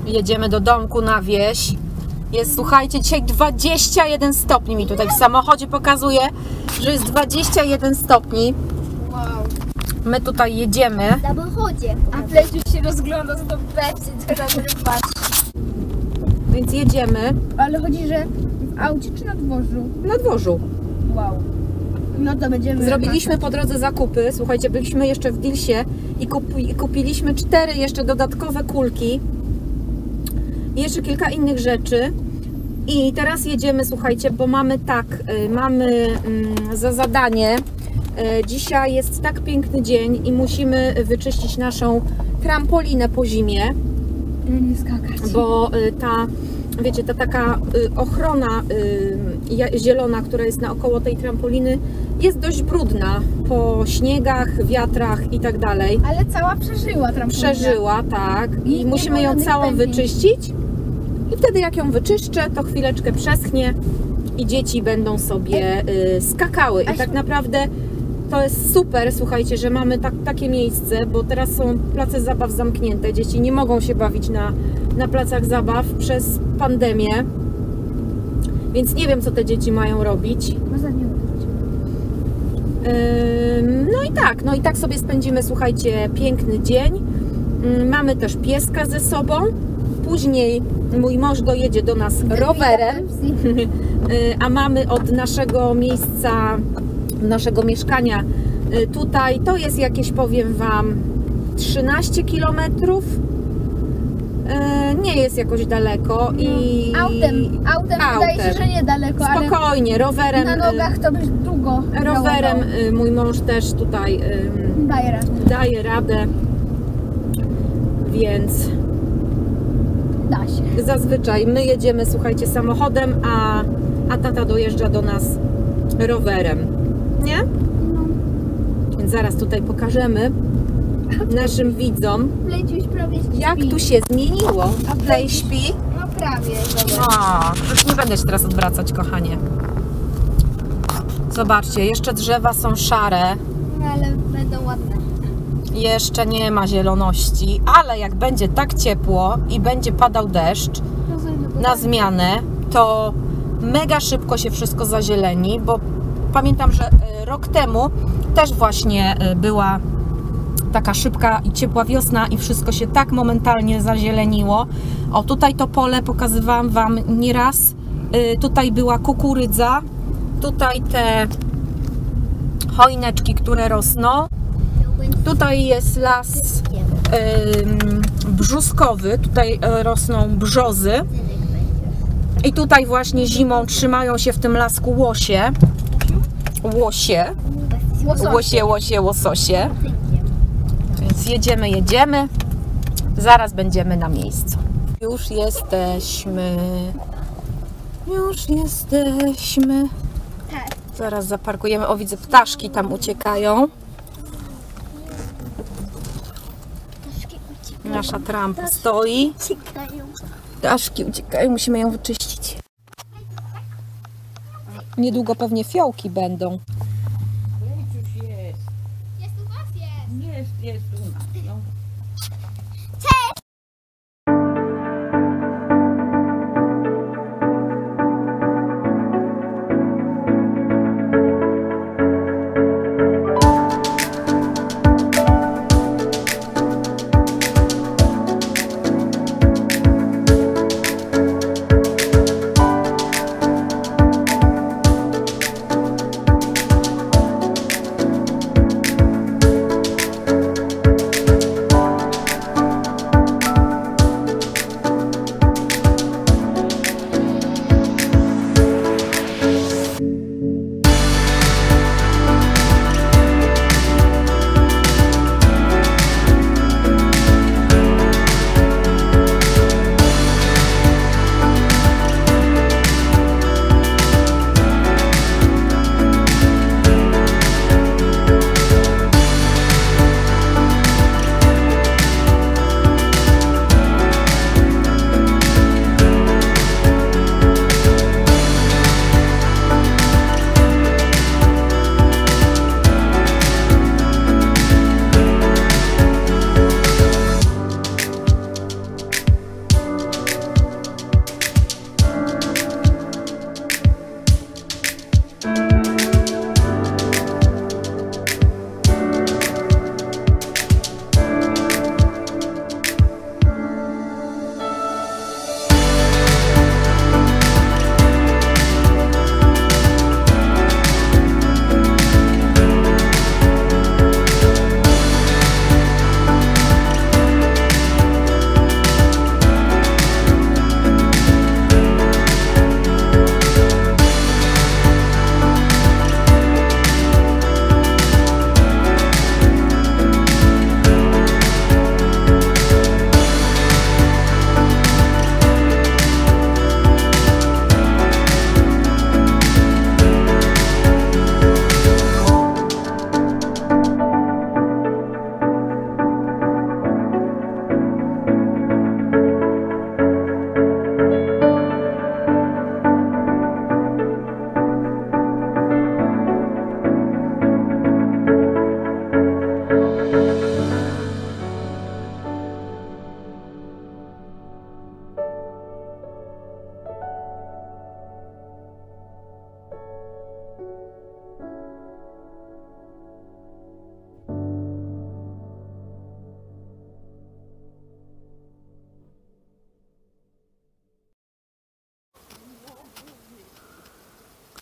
Jedziemy do domku na wieś. Jest, słuchajcie, dzisiaj 21 stopni mi tutaj w samochodzie pokazuje, że jest 21 stopni. Wow. My tutaj jedziemy. W samochodzie. A Pleciu się rozgląda za tą Pepsi, teraz patrzy. Więc jedziemy Ale chodzi, że w aucie czy na dworzu? na dworzu. Wow. No to będziemy... Zrobiliśmy po drodze zakupy. Słuchajcie, byliśmy jeszcze w Dilsie i kupiliśmy 4 jeszcze dodatkowe kulki. I jeszcze kilka innych rzeczy. I teraz jedziemy, słuchajcie, bo mamy za zadanie. Dzisiaj jest tak piękny dzień i musimy wyczyścić naszą trampolinę po zimie. Nie skakać. Bo wiecie, ta taka ochrona zielona, która jest naokoło tej trampoliny, jest dość brudna po śniegach, wiatrach i tak dalej. Ale cała przeżyła trampolina. Przeżyła, tak. I Nie musimy ją żadnych całą pędzi. wyczyścić. I wtedy jak ją wyczyszczę, to chwileczkę przeschnie i dzieci będą sobie skakały. I tak naprawdę to jest super, słuchajcie, że mamy takie miejsce, bo teraz są place zabaw zamknięte. Dzieci nie mogą się bawić na placach zabaw przez pandemię. Więc nie wiem, co te dzieci mają robić. No i tak sobie spędzimy, słuchajcie, piękny dzień. Mamy też pieska ze sobą. Później mój mąż dojedzie do nas rowerem, a mamy od naszego miejsca, naszego mieszkania tutaj, to jest jakieś, powiem Wam, 13 km. Nie jest jakoś daleko i... Autem wydaje się, że niedaleko, spokojnie, rowerem... ale na nogach to byś długo rowerem mój mąż też tutaj daje radę, więc da się. zazwyczaj my jedziemy, słuchajcie, samochodem, a tata dojeżdża do nas rowerem, nie? Więc zaraz tutaj pokażemy naszym widzom, Pleciuś prawie śpi. jak tu się zmieniło. A Play śpi? No prawie, Już nie będę się teraz odwracać, kochanie. Zobaczcie, jeszcze drzewa są szare. No ale będą ładne. Jeszcze nie ma zieloności, ale jak będzie tak ciepło i będzie padał deszcz na zmianę, to mega szybko się wszystko zazieleni, bo pamiętam, że rok temu też właśnie była taka szybka i ciepła wiosna i wszystko się tak momentalnie zazieleniło. O, tutaj to pole pokazywałam Wam nieraz. Tutaj była kukurydza, tutaj te choineczki, które rosną. Tutaj jest las brzuskowy, tutaj rosną brzozy. I tutaj właśnie zimą trzymają się w tym lasku łosie. Łososie. Więc jedziemy. Zaraz będziemy na miejscu. Już jesteśmy. Tak. Zaraz zaparkujemy. O, widzę, ptaszki tam uciekają. Nasza trampa stoi. Ptaszki uciekają, musimy ją wyczyścić. Niedługo pewnie fiołki będą. Jest u was? Jest u nas. No.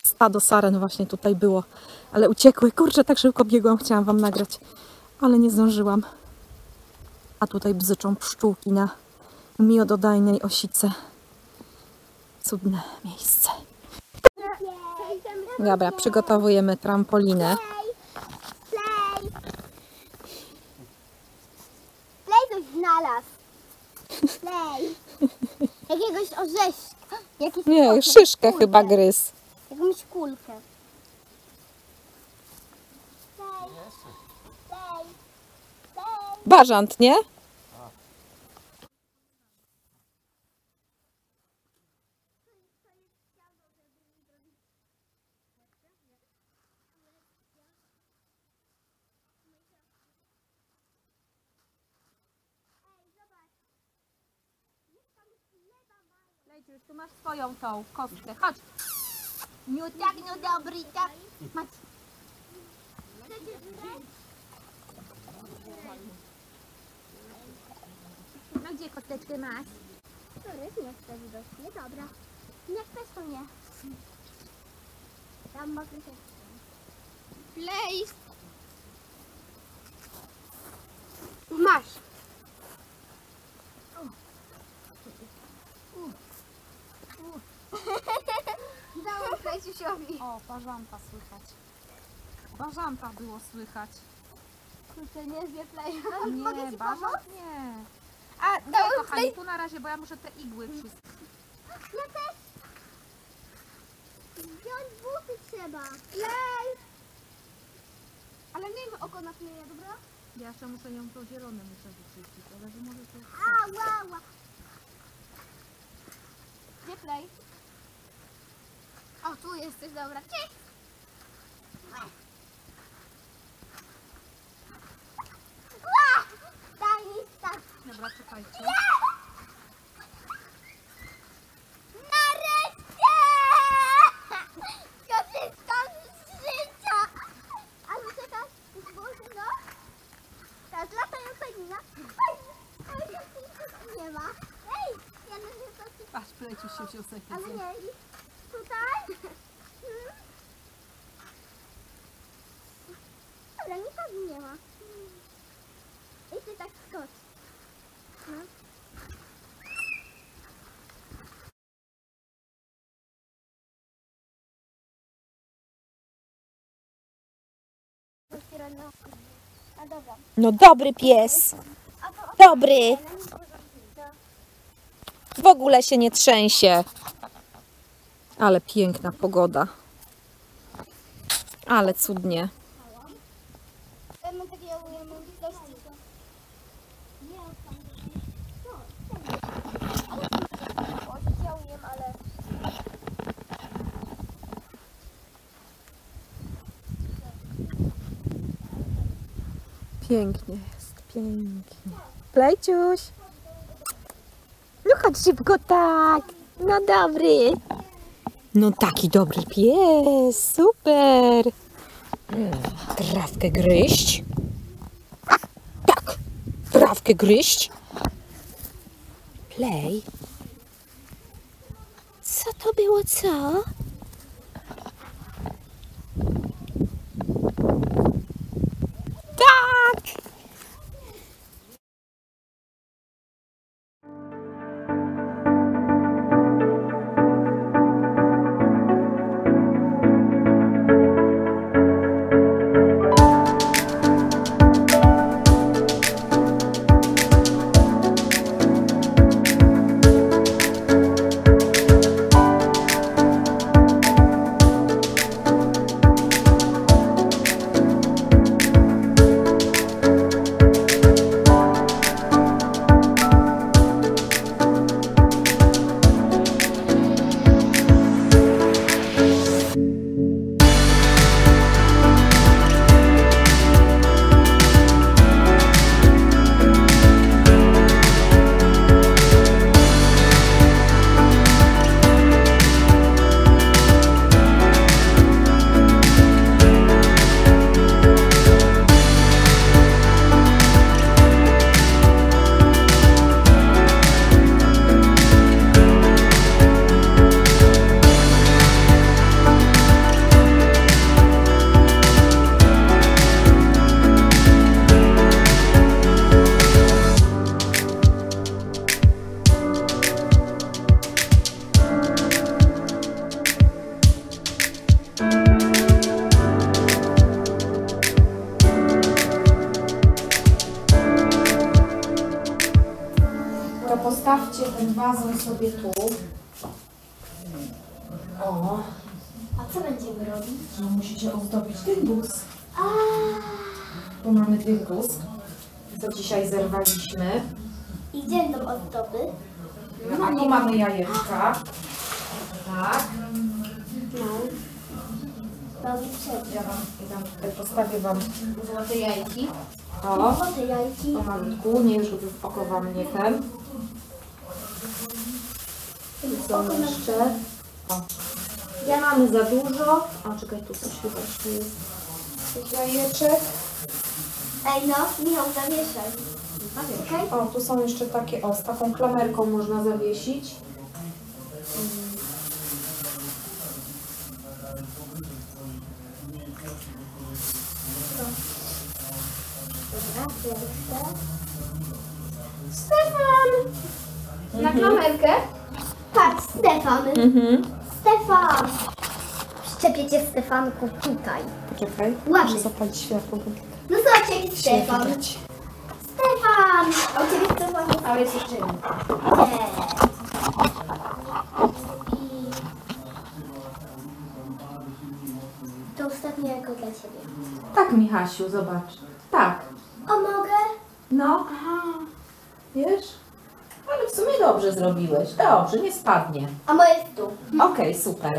Stado saren właśnie tutaj było, ale uciekły. Kurczę, tak szybko biegłam, chciałam wam nagrać, ale nie zdążyłam. A tutaj bzyczą pszczółki na miododajnej osice. Cudne miejsce. Dobra, przygotowujemy trampolinę. Play coś znalazł. Play. Jakiegoś orzeszka. Jakiś Nie, kulkę, szyszkę kulkę. chyba gryz. Jakąś kulkę. Play. Play. Play. Bażant, nie? Lejciu, tu masz swoją tą kostkę. Chodź. No tak, no dobry, tak. Masz. No gdzie kosteczkę masz? Sorry, nie chcę widocznie, dobra. Nie chcesz, to nie. Tam mogę się... Play. Masz. Dałam Plejciusiowi. O, bażanta słychać. Bażanta było słychać. Kurczę, nie zje Play. Nie, Mogę ci pomóc? bażant nie. A, Dałem daj kochani, Play. tu na razie, bo ja muszę te igły wszystkie. Ja też. Wziąć buty trzeba. Play. Ale nie wiem, oko nakleję, dobra? Ja jeszcze muszę ją to zielone muszę wyczyścić, ale że może to... Ała. Gdzie Play? O, tu jesteś, dobra. Cześć. Daj mi tak. Dobra, czekajcie. Nareszcie! Korzystam z życia! Ale czekaj, zburzy, no. Teraz latająca lina. Nie ma. Ej, ja nie wiem, co ci... Patrz, Pleciu się usypie. Ale nie, i tutaj? Ale nikogo nie ma. I ty tak skocz. No. A dobra. No dobry pies. A to Dobry. W ogóle się nie trzęsie. Ale piękna pogoda. Ale cudnie. mam takiego umiejętności. Nie, tam ja umiem, ale... Pięknie jest, pięknie. Plejciuś. No chodź szybko, tak. No dobry. No taki dobry pies, super. Trawkę gryźć. Tak, trawkę gryźć. Plej. Co to było, co? Tak! postawcie ten wazon sobie tu. O, A co będziemy robić? no musicie ozdobić dyngus. A, Tu mamy dyngus, co dzisiaj zerwaliśmy. i gdzie będą ozdoby? No, a tu mamy jajeczka. Tak. No. Robi przed. Ja wam tutaj postawię wam Złote jajki. o, Złote jajki. pomalutku, nie żeby w oko wam nie ten. I co jeszcze? O. Ja mamy za dużo. O, czekaj, tu coś chyba jeszcze jest. Tych jajeczek. Ej no, Michał, zawieszaj. Okej? O, tu są jeszcze takie, o, z taką klamerką można zawiesić. Dobra, pierwsze. Stefan! Na kamerkę? Patrz, Stefan. Stefan! Szczepię cię, Stefanku, tutaj. Poczekaj, Ładnie. muszę zapalić światło, bo No zobacz, jaki się nie Stefan. widać. Stefan! A u ciebie Stefan jest... Ale jest jeszcze jeden. Nie. I to ostatnie jako dla ciebie. Tak, Michasiu, zobacz. Tak. O, mogę? No. Wiesz? Ale w sumie dobrze zrobiłeś. Dobrze, nie spadnie. A moje jest tu. Okej, super.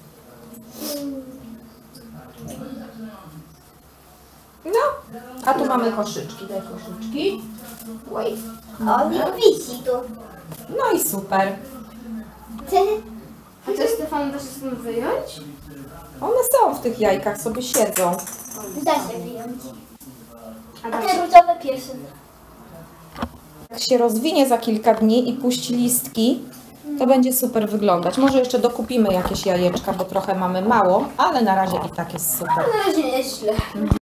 No, a tu mamy koszyczki. Daj koszyczki. Oj. O, nie wisi tu. No i super. Ty? A co Stefan da się stąd wyjąć? One są w tych jajkach, sobie siedzą. Da się wyjąć. A A da te się. różowe pierwsze. Jak się rozwinie za kilka dni i puści listki, to będzie super wyglądać. Może jeszcze dokupimy jakieś jajeczka, bo trochę mamy mało, ale na razie i tak jest super. Na razie nieźle.